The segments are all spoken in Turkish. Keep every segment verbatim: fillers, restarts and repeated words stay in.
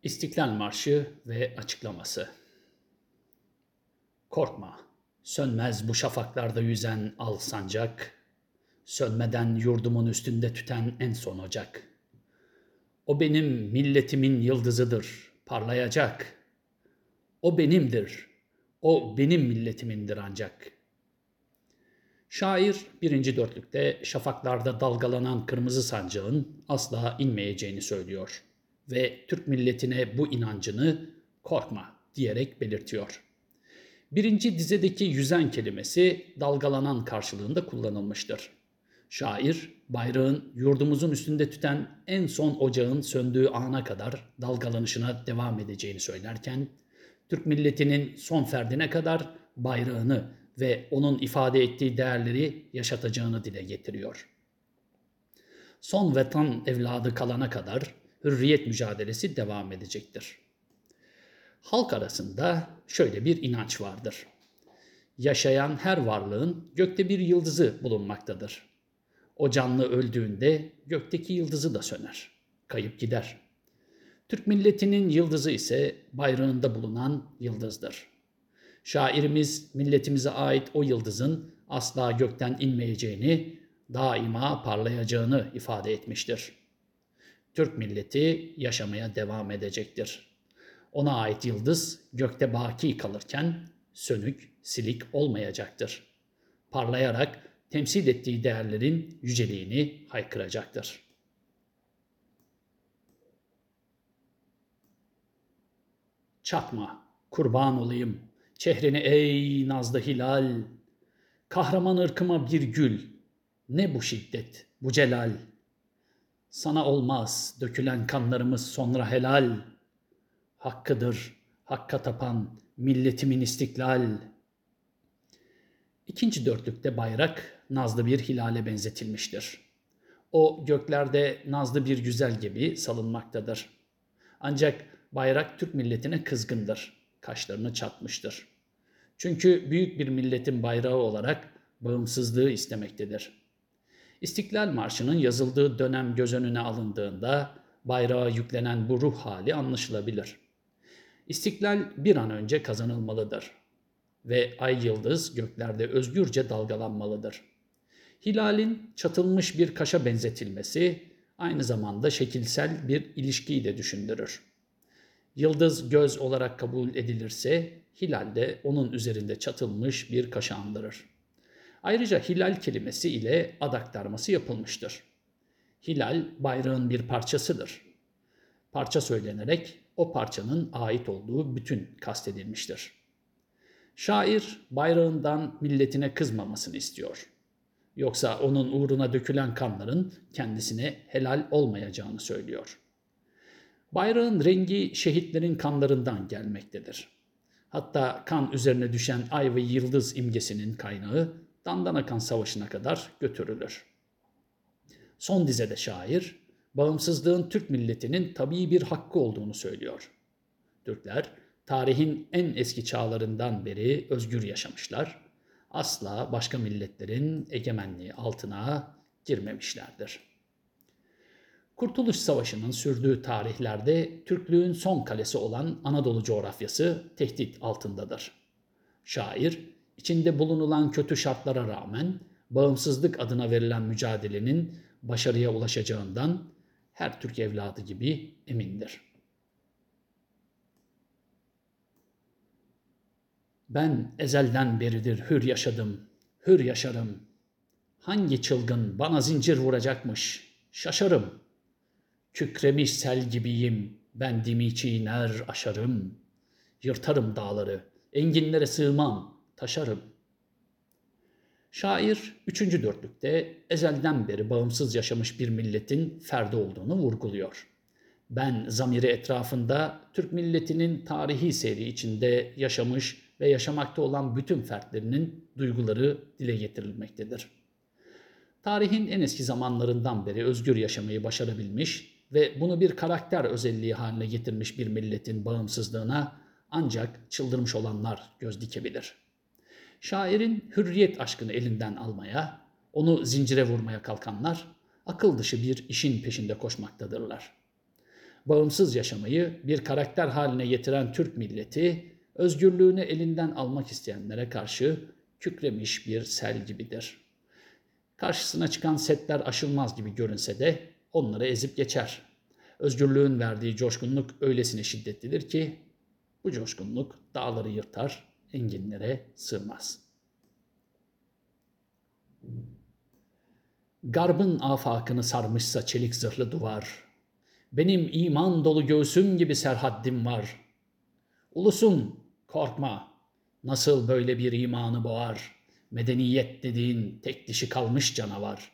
İstiklal Marşı ve açıklaması. Korkma, sönmez bu şafaklarda yüzen al sancak, sönmeden yurdumun üstünde tüten en son ocak. O benim milletimin yıldızıdır, parlayacak. O benimdir, o benim milletimindir ancak. Şair birinci dörtlükte şafaklarda dalgalanan kırmızı sancağın asla inmeyeceğini söylüyor ve Türk milletine bu inancını korkma diyerek belirtiyor. Birinci dizedeki yüzen kelimesi dalgalanan karşılığında kullanılmıştır. Şair, bayrağın yurdumuzun üstünde tüten en son ocağın söndüğü ana kadar dalgalanışına devam edeceğini söylerken, Türk milletinin son ferdine kadar bayrağını ve onun ifade ettiği değerleri yaşatacağını dile getiriyor. Son vatan evladı kalana kadar hürriyet mücadelesi devam edecektir. Halk arasında şöyle bir inanç vardır. Yaşayan her varlığın gökte bir yıldızı bulunmaktadır. O canlı öldüğünde gökteki yıldızı da söner, kayıp gider. Türk milletinin yıldızı ise bayrağında bulunan yıldızdır. Şairimiz milletimize ait o yıldızın asla gökten inmeyeceğini, daima parlayacağını ifade etmiştir. Türk milleti yaşamaya devam edecektir. Ona ait yıldız gökte baki kalırken sönük, silik olmayacaktır. Parlayarak temsil ettiği değerlerin yüceliğini haykıracaktır. Çakma, kurban olayım, çehreni ey nazlı hilal, kahraman ırkıma bir gül, ne bu şiddet, bu celal. Sana olmaz dökülen kanlarımız sonra helal, hakkıdır hakka tapan milletimin istiklal. İkinci dörtlükte bayrak nazlı bir hilale benzetilmiştir. O göklerde nazlı bir güzel gibi salınmaktadır. Ancak bayrak Türk milletine kızgındır, kaşlarını çatmıştır. Çünkü büyük bir milletin bayrağı olarak bağımsızlığı istemektedir. İstiklal Marşı'nın yazıldığı dönem göz önüne alındığında bayrağa yüklenen bu ruh hali anlaşılabilir. İstiklal bir an önce kazanılmalıdır ve ay yıldız göklerde özgürce dalgalanmalıdır. Hilalin çatılmış bir kaşa benzetilmesi aynı zamanda şekilsel bir ilişkiyi de düşündürür. Yıldız göz olarak kabul edilirse hilal de onun üzerinde çatılmış bir kaşı andırır. Ayrıca hilal kelimesi ile ad aktarması yapılmıştır. Hilal bayrağın bir parçasıdır. Parça söylenerek o parçanın ait olduğu bütün kastedilmiştir. Şair bayrağından milletine kızmamasını istiyor. Yoksa onun uğruna dökülen kanların kendisine helal olmayacağını söylüyor. Bayrağın rengi şehitlerin kanlarından gelmektedir. Hatta kan üzerine düşen ay ve yıldız imgesinin kaynağı Dandanakan Savaşı'na kadar götürülür. Son dizede şair, bağımsızlığın Türk milletinin tabii bir hakkı olduğunu söylüyor. Türkler, tarihin en eski çağlarından beri özgür yaşamışlar, asla başka milletlerin egemenliği altına girmemişlerdir. Kurtuluş Savaşı'nın sürdüğü tarihlerde Türklüğün son kalesi olan Anadolu coğrafyası tehdit altındadır. Şair, içinde bulunulan kötü şartlara rağmen bağımsızlık adına verilen mücadelenin başarıya ulaşacağından her Türk evladı gibi emindir. Ben ezelden beridir hür yaşadım, hür yaşarım. Hangi çılgın bana zincir vuracakmış, şaşarım. Kükremiş sel gibiyim, ben dimi çiğner aşarım. Yırtarım dağları, enginlere sığmam, taşarım. Şair üçüncü dörtlükte ezelden beri bağımsız yaşamış bir milletin ferdi olduğunu vurguluyor. Ben zamiri etrafında Türk milletinin tarihi seyri içinde yaşamış ve yaşamakta olan bütün fertlerinin duyguları dile getirilmektedir. Tarihin en eski zamanlarından beri özgür yaşamayı başarabilmiş ve bunu bir karakter özelliği haline getirmiş bir milletin bağımsızlığına ancak çıldırmış olanlar göz dikebilir. Şairin hürriyet aşkını elinden almaya, onu zincire vurmaya kalkanlar akıl dışı bir işin peşinde koşmaktadırlar. Bağımsız yaşamayı bir karakter haline getiren Türk milleti, özgürlüğünü elinden almak isteyenlere karşı kükremiş bir sel gibidir. Karşısına çıkan setler aşılmaz gibi görünse de onları ezip geçer. Özgürlüğün verdiği coşkunluk öylesine şiddetlidir ki bu coşkunluk dağları yırtar, enginlere sığmaz. Garbın afakını sarmışsa çelik zırhlı duvar, benim iman dolu göğsüm gibi serhaddim var. Ulusum korkma, nasıl böyle bir imanı boğar, medeniyet dediğin tek dişi kalmış canavar.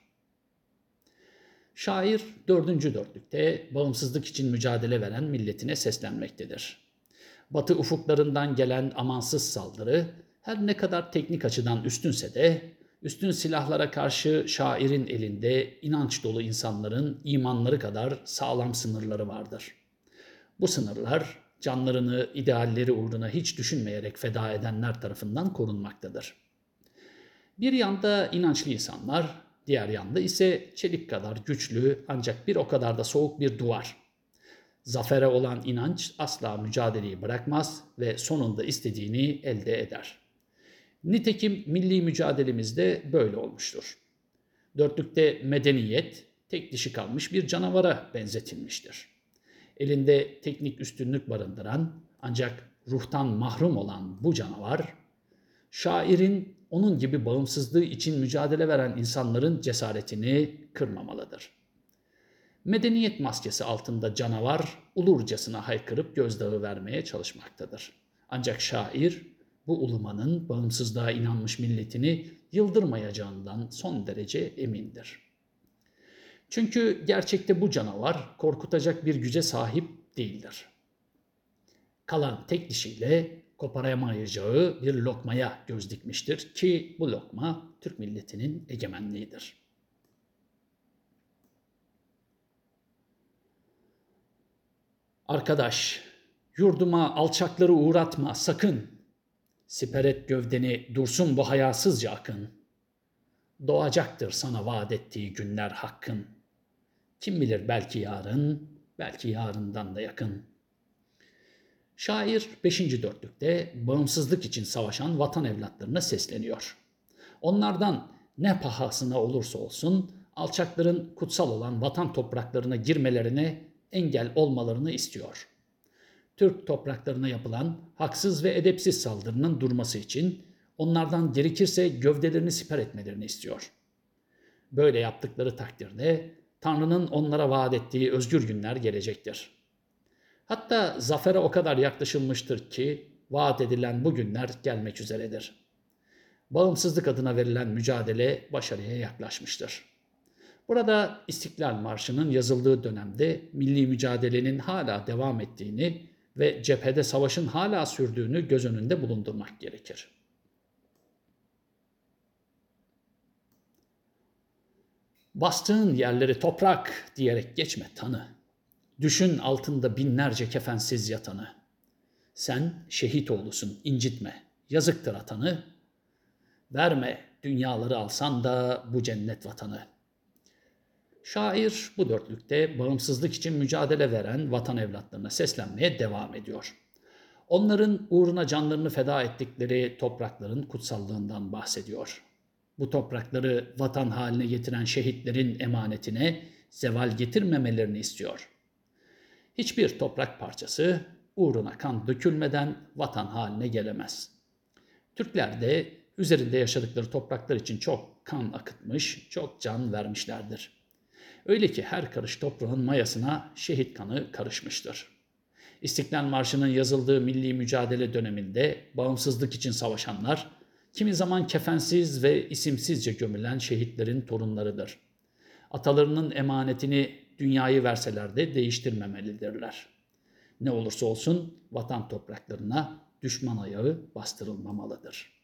Şair dördüncü dörtlükte bağımsızlık için mücadele veren milletine seslenmektedir. Batı ufuklarından gelen amansız saldırı her ne kadar teknik açıdan üstünse de üstün silahlara karşı şairin elinde inanç dolu insanların imanları kadar sağlam sınırları vardır. Bu sınırlar canlarını idealleri uğruna hiç düşünmeyerek feda edenler tarafından korunmaktadır. Bir yanda inançlı insanlar, diğer yanda ise çelik kadar güçlü ancak bir o kadar da soğuk bir duvar. Zafere olan inanç asla mücadeleyi bırakmaz ve sonunda istediğini elde eder. Nitekim milli mücadelemizde böyle olmuştur. Dörtlükte medeniyet tek dişi kalmış bir canavara benzetilmiştir. Elinde teknik üstünlük barındıran ancak ruhtan mahrum olan bu canavar, şairin onun gibi bağımsızlığı için mücadele veren insanların cesaretini kırmamalıdır. Medeniyet maskesi altında canavar ulurcasına haykırıp gözdağı vermeye çalışmaktadır. Ancak şair bu ulumanın bağımsızlığa inanmış milletini yıldırmayacağından son derece emindir. Çünkü gerçekte bu canavar korkutacak bir güce sahip değildir. Kalan tek dişiyle koparamayacağı bir lokmaya göz dikmiştir ki bu lokma Türk milletinin egemenliğidir. Arkadaş, yurduma alçakları uğratma sakın. Siper et gövdeni dursun bu hayasızca akın. Doğacaktır sana vaat ettiği günler hakkın. Kim bilir belki yarın, belki yarından da yakın. Şair beşinci dörtlükte bağımsızlık için savaşan vatan evlatlarına sesleniyor. Onlardan ne pahasına olursa olsun alçakların kutsal olan vatan topraklarına girmelerine engel olmalarını istiyor. Türk topraklarına yapılan haksız ve edepsiz saldırının durması için onlardan gerekirse gövdelerini siper etmelerini istiyor. Böyle yaptıkları takdirde Tanrı'nın onlara vaat ettiği özgür günler gelecektir. Hatta zafere o kadar yaklaşılmıştır ki vaat edilen bu günler gelmek üzeredir. Bağımsızlık adına verilen mücadele başarıya yaklaşmıştır. Burada İstiklal Marşı'nın yazıldığı dönemde milli mücadelenin hala devam ettiğini ve cephede savaşın hala sürdüğünü göz önünde bulundurmak gerekir. Bastığın yerleri toprak diyerek geçme tanı. Düşün altında binlerce kefensiz yatanı. Sen şehit oğlusun incitme, yazıktır atanı. Verme dünyaları alsan da bu cennet vatanı. Şair bu dörtlükte bağımsızlık için mücadele veren vatan evlatlarına seslenmeye devam ediyor. Onların uğruna canlarını feda ettikleri toprakların kutsallığından bahsediyor. Bu toprakları vatan haline getiren şehitlerin emanetine zeval getirmemelerini istiyor. Hiçbir toprak parçası uğruna kan dökülmeden vatan haline gelemez. Türkler de üzerinde yaşadıkları topraklar için çok kan akıtmış, çok can vermişlerdir. Öyle ki her karış toprağın mayasına şehit kanı karışmıştır. İstiklal Marşı'nın yazıldığı milli mücadele döneminde bağımsızlık için savaşanlar, kimi zaman kefensiz ve isimsizce gömülen şehitlerin torunlarıdır. Atalarının emanetini dünyayı verseler de değiştirmemelidirler. Ne olursa olsun vatan topraklarına düşman ayağı bastırılmamalıdır.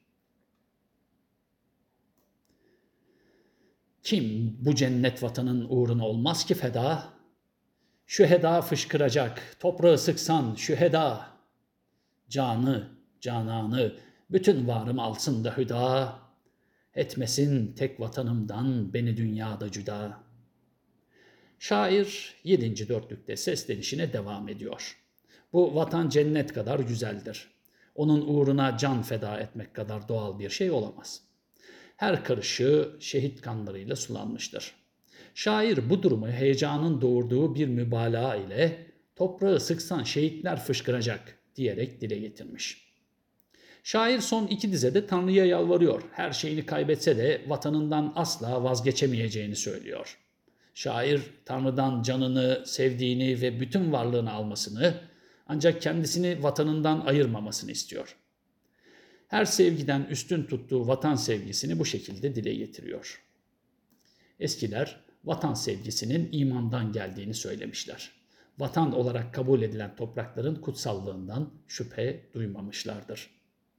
Kim bu cennet vatanın uğruna olmaz ki feda? Şüheda fışkıracak, toprağı sıksan şüheda. Canı, cananı, bütün varım alsın da hüda. Etmesin tek vatanımdan beni dünyada cüda. Şair yedinci dörtlükte seslenişine devam ediyor. Bu vatan cennet kadar güzeldir. Onun uğruna can feda etmek kadar doğal bir şey olamaz. Her karışı şehit kanlarıyla sulanmıştır. Şair bu durumu heyecanın doğurduğu bir mübalağa ile toprağı sıksan şehitler fışkıracak diyerek dile getirmiş. Şair son iki dizede Tanrı'ya yalvarıyor. Her şeyini kaybetse de vatanından asla vazgeçemeyeceğini söylüyor. Şair Tanrı'dan canını, sevdiğini ve bütün varlığını almasını, ancak kendisini vatanından ayırmamasını istiyor. Her sevgiden üstün tuttuğu vatan sevgisini bu şekilde dile getiriyor. Eskiler vatan sevgisinin imandan geldiğini söylemişler. Vatan olarak kabul edilen toprakların kutsallığından şüphe duymamışlardır.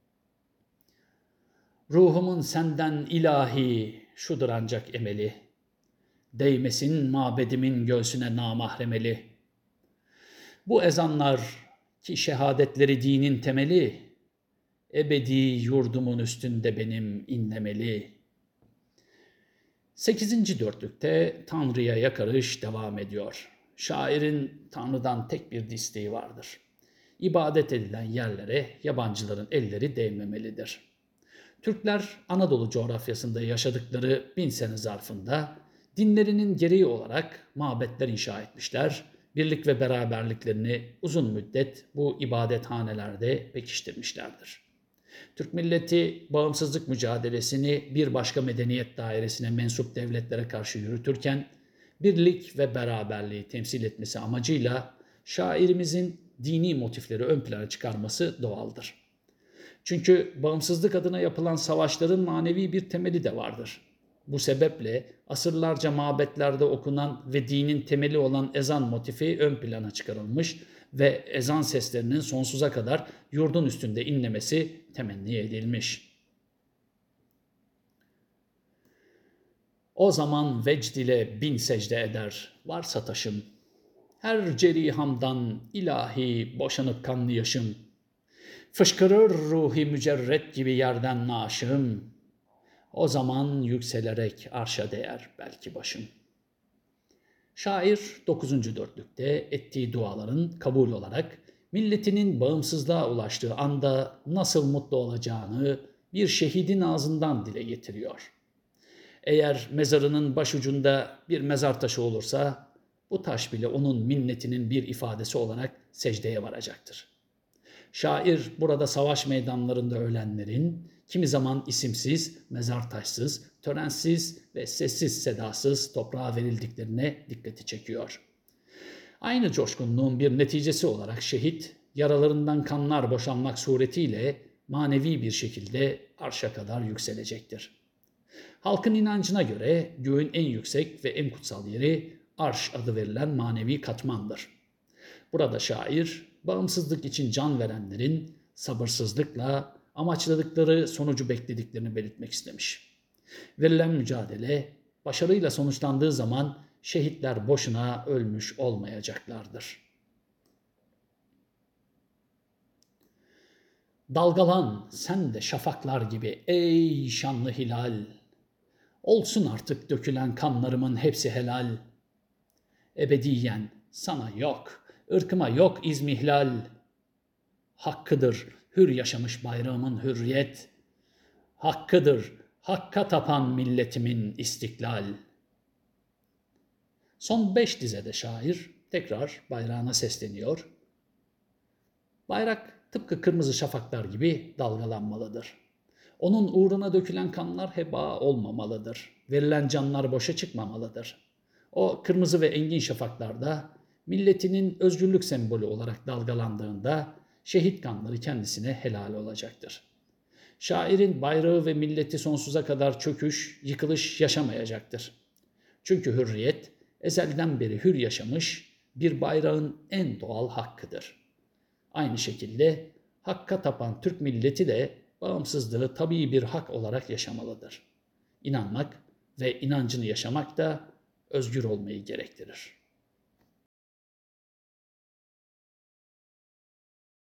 Ruhumun senden ilahi şudur ancak emeli, değmesin mabedimin göğsüne namahremeli. Bu ezanlar ki şehadetleri dinin temeli, ebedi yurdumun üstünde benim inlemeli. Sekizinci dörtlükte Tanrı'ya yakarış devam ediyor. Şairin Tanrı'dan tek bir isteği vardır. İbadet edilen yerlere yabancıların elleri değmemelidir. Türkler Anadolu coğrafyasında yaşadıkları bin sene zarfında dinlerinin gereği olarak mabetler inşa etmişler. Birlik ve beraberliklerini uzun müddet bu ibadethanelerde pekiştirmişlerdir. Türk milleti bağımsızlık mücadelesini bir başka medeniyet dairesine mensup devletlere karşı yürütürken birlik ve beraberliği temsil etmesi amacıyla şairimizin dini motifleri ön plana çıkarması doğaldır. Çünkü bağımsızlık adına yapılan savaşların manevi bir temeli de vardır. Bu sebeple asırlarca mabetlerde okunan ve dinin temeli olan ezan motifi ön plana çıkarılmış ve ezan seslerinin sonsuza kadar yurdun üstünde inlemesi temenni edilmiş. O zaman vecd ile bin secde eder varsa taşım, her cerihamdan ilahi boşanıp kanlı yaşım, fışkırır ruhi mücerret gibi yerden naaşım, o zaman yükselerek arşa değer belki başım. Şair dokuzuncu dörtlükte ettiği duaların kabul olarak milletinin bağımsızlığa ulaştığı anda nasıl mutlu olacağını bir şehidin ağzından dile getiriyor. Eğer mezarının başucunda bir mezar taşı olursa bu taş bile onun minnetinin bir ifadesi olarak secdeye varacaktır. Şair burada savaş meydanlarında ölenlerin kimi zaman isimsiz, mezar taşsız, törensiz ve sessiz sedasız toprağa verildiklerine dikkati çekiyor. Aynı coşkunluğun bir neticesi olarak şehit, yaralarından kanlar boşanmak suretiyle manevi bir şekilde arşa kadar yükselecektir. Halkın inancına göre göğün en yüksek ve en kutsal yeri arş adı verilen manevi katmandır. Burada şair, bağımsızlık için can verenlerin sabırsızlıkla amaçladıkları sonucu beklediklerini belirtmek istemiş. Verilen mücadele başarıyla sonuçlandığı zaman şehitler boşuna ölmüş olmayacaklardır. Dalgalan sen de şafaklar gibi ey şanlı hilal, olsun artık dökülen kanlarımın hepsi helal. Ebediyen sana yok, ırkıma yok izmihlal. Hakkıdır hür yaşamış bayrağımın hürriyet. Hakkıdır hakka tapan milletimin istiklal. Son beş dizede şair tekrar bayrağına sesleniyor. Bayrak tıpkı kırmızı şafaklar gibi dalgalanmalıdır. Onun uğruna dökülen kanlar heba olmamalıdır. Verilen canlar boşa çıkmamalıdır. O kırmızı ve engin şafaklarda milletinin özgürlük sembolü olarak dalgalandığında şehit kanları kendisine helal olacaktır. Şairin bayrağı ve milleti sonsuza kadar çöküş, yıkılış yaşamayacaktır. Çünkü hürriyet ezelden beri hür yaşamış bir bayrağın en doğal hakkıdır. Aynı şekilde hakka tapan Türk milleti de bağımsızlığı tabii bir hak olarak yaşamalıdır. İnanmak ve inancını yaşamak da özgür olmayı gerektirir.